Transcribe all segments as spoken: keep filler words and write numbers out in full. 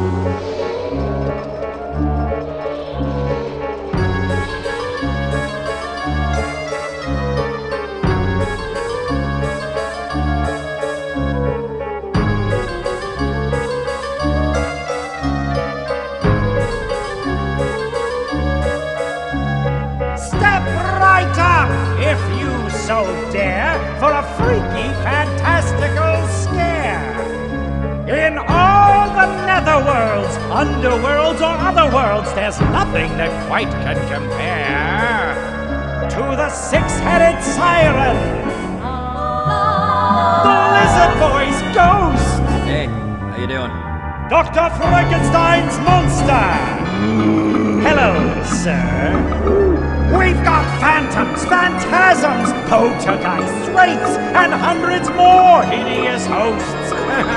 If you so dare, for a freaky, fantastical scare. In all the netherworlds, underworlds, or other worlds, there's nothing that quite can compare to the six-headed siren, the lizard boy's ghost. Hey, how you doing? Doctor Frankenstein's monster. Hello, sir. We've got phantoms, phantasms, poltergeists, wraiths, and hundreds more hideous hosts.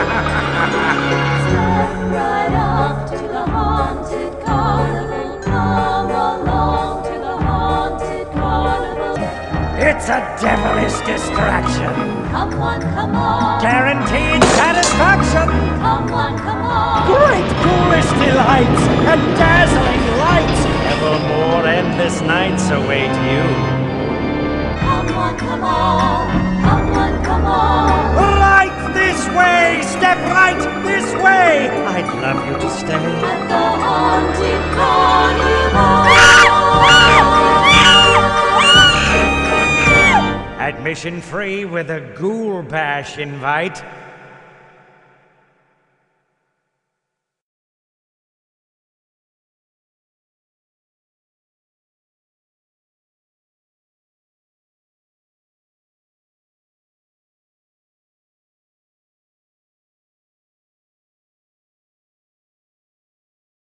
Step right up to the haunted carnival. Come along to the haunted carnival. It's a devilish distraction. Come on, come on. Guaranteed satisfaction. Come on, come on. Great ghoulish delights and dazzling lights. Evermore endless nights await you. Come on, come on. Come on, come on. Right this way! Step right this way! I'd love you to stay. At the haunted carnival. Admission free with a ghoul bash invite.